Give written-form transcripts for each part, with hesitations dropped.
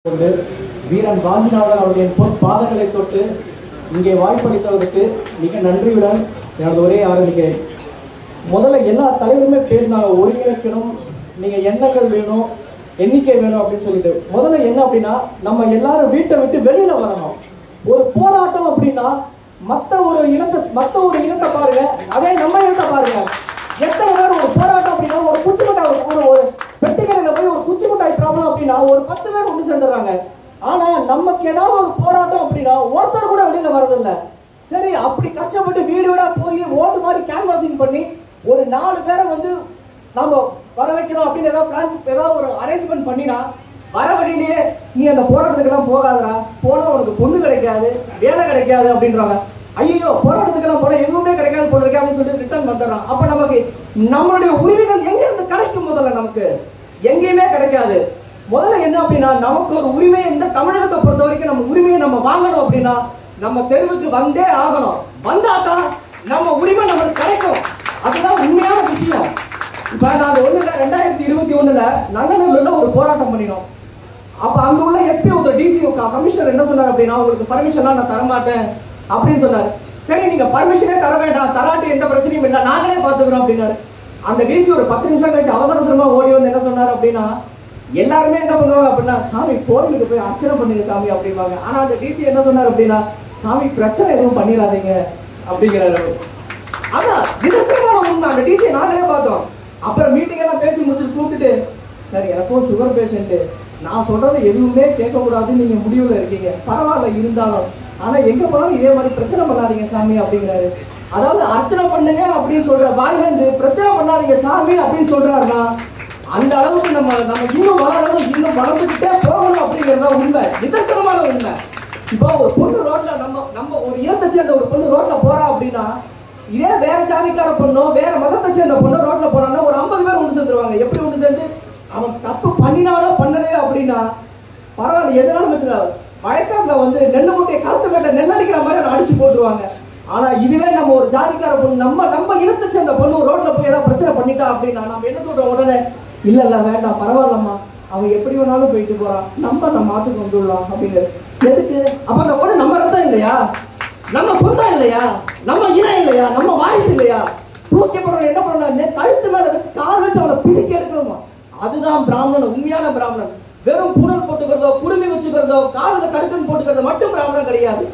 வீரன் வாஞ்சிநாதன் அவருடைய பாதங்களை தொட்டு இங்கே வாய்ப்பளித்தவருக்கு மிக நன்றியுடன் எனது உரையை ஆரம்பிக்கிறேன். முதல்ல எல்லா தலைவருமே பேசினாங்க, ஒருங்கிணைக்கணும், நீங்கள் எண்ணங்கள் வேணும், எண்ணிக்கை வேணும் அப்படின்னு சொல்லிட்டு. முதல்ல என்ன அப்படின்னா, நம்ம எல்லாரும் வீட்டை விட்டு வெளியில வரணும். ஒரு போராட்டம் அப்படின்னா மற்ற ஒரு இனத்தை பாருங்க, அதே நம்ம இனத்தை பாருங்க. எத்தனை பேர் ஒரு போராட்டம் அப்படின்னா ஒரு குச்சி மிட்டாய், ஒரு பெட்டிக்கடையில் போய் ஒரு குச்சி மிட்டாய் ப்ராப்ளம் அப்படின்னா ஒரு 10 பேர் ஒன்று சேர்ந்துடுறாங்க. ஆனா நமக்கு ஏதாவது ஒரு போராட்டம் அப்படின்னா ஒருத்தர் கூட வெளியில வரதில்லை. சரி, அப்படி கஷ்டப்பட்டு வீடு வீடா போய் ஓட்டு மாதிரி கேன்வாசிங் பண்ணி ஒரு 4 பேரை நம்ம வர வைக்கணும் அப்படின்னு ஏதாவது ஒரு அரேஞ்ச்மெண்ட் பண்ணினா, வர வழியிலேயே நீ அந்த போராட்டத்துக்கெல்லாம் போகாதரா, போனா உனக்கு பொண்ணு கிடைக்காது, வேலை கிடைக்காது அப்படின்றாங்க. ஐயோ, போராட்டத்துக்கெல்லாம் போனா எதுவுமே கிடைக்காது போல இருக்கு அப்படின்னு சொல்லிட்டு ரிட்டர்ன் வந்துடுறான். அப்ப நமக்கு நம்மளுடைய உரிமைகள் எங்க இருந்து கிடைக்கும்? முதல்ல நமக்கு எங்கேயுமே கிடைக்காது. முதல்ல என்ன அப்படின்னா, நமக்கு ஒரு உரிமை, இந்த தமிழகத்தை பொறுத்த வரைக்கும் நம்ம உரிமையை நம்ம வாங்கணும் அப்படின்னா நம்ம தெருவுக்கு வந்தே ஆகணும். வந்தாதான் நம்ம உரிமை நமக்கு கிடைக்கும். அதுதான் உண்மையான விஷயம். இப்ப நாங்க 2021 நங்கநல்லூர்ல ஒரு போராட்டம் பண்ணினோம். அப்ப அங்க உள்ள எஸ்பி டிசி கமிஷனர் என்ன சொன்னார் அப்படின்னா, உங்களுக்கு பர்மிஷன்லாம் நான் தரமாட்டேன் அப்படின்னு சொன்னாரு. சரி, நீங்க பர்மிஷனே தர வேண்டாம், தராட்டி எந்த பிரச்சனையும் இல்லை, நாங்களே பாத்துக்கிறோம் அப்படின்னாரு. அந்த டிசி ஒரு 10 நிமிஷம் கழிச்சு அவசரமா ஓடி வந்து என்ன சொன்னாரு அப்படின்னா, எல்லாருமே என்ன பண்ணுவாங்க அப்படின்னா, சாமி கோவிலுக்கு போய் அர்ச்சனை பண்ணுங்க சாமி அப்படிம்பாங்க. ஆனா அந்த டிசி என்ன சொன்னார் அப்படின்னா, சாமி பிரச்சனை எதுவும் பண்ணிடாதீங்க அப்படிங்கிறாரு. அதான் விதமான உண்மை. அந்த டிசியை நாங்களே பார்த்தோம். அப்புறம் மீட்டிங் எல்லாம் பேசி முடிச்சுட்டு கூப்பிட்டுட்டு, சரி எனக்கும் சுகர் பேஷண்ட், நான் சொல்றது எதுவுமே கேட்கக்கூடாதுன்னு நீங்க முடிவுல இருக்கீங்க, பரவாயில்ல இருந்தாலும், ஆனா எங்க போனாலும் இதே மாதிரி பிரச்சனை பண்ணாதீங்க சாமி அப்படிங்கிறாரு. அதாவது அர்ச்சனை பண்ணுங்க அப்படின்னு சொல்ற வாயில இருந்து பிரச்சனை பண்ணாதீங்க சாமி அப்படின்னு சொல்றாருன்னா, அந்த அளவுக்கு நம்ம இன்னும் வளரணும், இன்னும் வளர்ந்துக்கிட்டே போகணும் அப்படிங்கிறதா உண்மை, நிதர்சனமான உண்மை. இப்போ ஒரு பொண்ணு ரோட்ல நம்ம ஒரு இனத்தை சேர்ந்த ஒரு பொண்ணு ரோட்ல போறா அப்படின்னா, இதே வேற ஜாதிக்கார பொண்ணோ வேற மதத்தை சேர்ந்த பொண்ணு ரோட்ல போனா ஒரு 50 பேர் ஒன்று சேர்ந்துருவாங்க. எப்படி ஒன்று சேர்ந்து, அவன் தப்பு பண்ணினாலோ பண்ணதே அப்படின்னா பரவாயில்ல, எதனாலும் வழக்காட்டுல நெல் மூட்டையை கலத்து மேல நெல் அடிக்கிற மாதிரி அடிச்சு போட்டுருவாங்க. ஆனா இதுவே நம்ம ஒரு ஜாதிக்கார பொண்ணு, நம்ம இனத்தை சேர்ந்த பொண்ணு ரோட்ல போய் ஏதாவது பிரச்சனை பண்ணிட்டா அப்படின்னா நம்ம என்ன சொல்றோம் உடனே, இல்ல வேண்டாம் பரவாயில்லம்மா, அவன் எப்படி வேணாலும் போயிட்டு போறான், நம்ம மாத்துக்கு வந்துடலாம் அப்படின்னு. எதுக்கு? அப்ப அந்த பொண்ணு நம்ம ரத்தம் இல்லையா, நம்ம சொந்தம் இல்லையா, நம்ம இனம் இல்லையா, நம்ம வாரிசு இல்லையா? தூக்கி போடுற என்ன பண்ண, கழுத்து மேல வச்சு கால் வச்சு அவனை பிடிக்க எடுக்கணுமா? அதுதான் பிராமணன், உண்மையான பிராமணன். வெறும் புடல் போட்டுக்கிறதோ, குடுமி வச்சுக்கிறதோ, காதுல கடுக்கன் போட்டுக்கிறதோ மட்டும் பிராமணன் கிடையாது.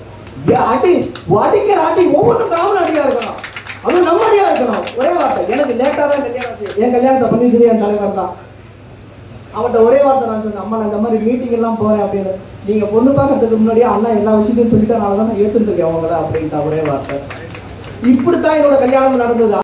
அடிக்கிற அடி ஒவ்வொன்றும் பிராமண அடியா இருக்கணும், அது நம்ம அடியா இருக்கணும். ஒரே வார்த்தை, எனக்கு லேட்டா தான் கல்யாணம், என் கல்யாணத்தை பண்ணி என் தலைவர் தான். அவன்கிட்ட ஒரே வார்த்தை நான் சொன்னேன், அம்மா நான் இந்த மாதிரி மீட்டிங் எல்லாம் போறேன் அப்படின்னு. நீங்க பொண்ணு பார்க்கறதுக்கு முன்னாடியே அண்ணா எல்லா விஷயத்தையும் சொல்லிட்டு நான் ஏத்துட்டு இருக்கேன் அவங்கள அப்படின்ட்டா ஒரே வார்த்தை. இப்படித்தான் என்னோட கல்யாணம் நடந்தது.